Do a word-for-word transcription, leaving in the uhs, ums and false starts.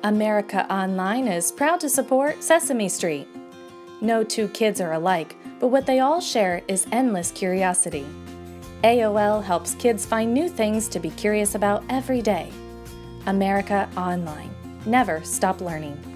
America Online is proud to support Sesame Street. No two kids are alike, but what they all share is endless curiosity. A O L helps kids find new things to be curious about every day. America Online. Never stop learning.